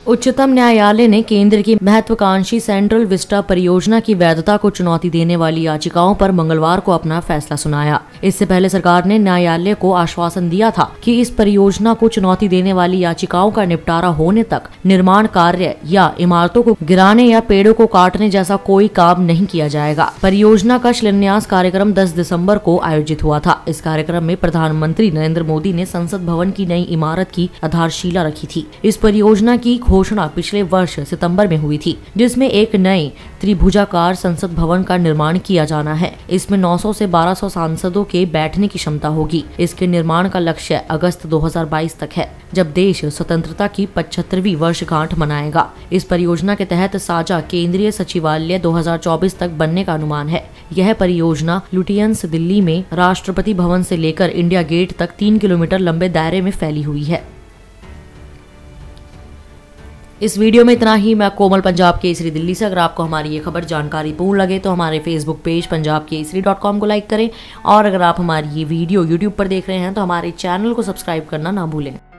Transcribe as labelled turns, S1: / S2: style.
S1: उच्चतम न्यायालय ने केंद्र की महत्वाकांक्षी सेंट्रल विस्टा परियोजना की वैधता को चुनौती देने वाली याचिकाओं पर मंगलवार को अपना फैसला सुनाया। इससे पहले सरकार ने न्यायालय को आश्वासन दिया था कि इस परियोजना को चुनौती देने वाली याचिकाओं का निपटारा होने तक निर्माण कार्य या इमारतों को गिराने या पेड़ों को काटने जैसा कोई काम नहीं किया जाएगा। परियोजना का शिलान्यास कार्यक्रम 10 दिसंबर को आयोजित हुआ था। इस कार्यक्रम में प्रधानमंत्री नरेंद्र मोदी ने संसद भवन की नई इमारत की आधारशिला रखी थी। इस परियोजना की घोषणा पिछले वर्ष सितंबर में हुई थी, जिसमें एक नए त्रिभुजाकार संसद भवन का निर्माण किया जाना है। इसमें 900 से 1200 सांसदों के बैठने की क्षमता होगी। इसके निर्माण का लक्ष्य अगस्त 2022 तक है, जब देश स्वतंत्रता की 75वीं वर्षगांठ मनाएगा। इस परियोजना के तहत साझा केंद्रीय सचिवालय 2024 तक बनने का अनुमान है। यह परियोजना लुटियंस दिल्ली में राष्ट्रपति भवन से लेकर इंडिया गेट तक 3 किलोमीटर लंबे दायरे में फैली हुई है। इस वीडियो में इतना ही। मैं कोमल, पंजाब केसरी दिल्ली से। अगर आपको हमारी ये खबर जानकारी पूर्ण लगे तो हमारे फेसबुक पेज punjabkesari.com को लाइक करें, और अगर आप हमारी ये वीडियो यूट्यूब पर देख रहे हैं तो हमारे चैनल को सब्सक्राइब करना ना भूलें।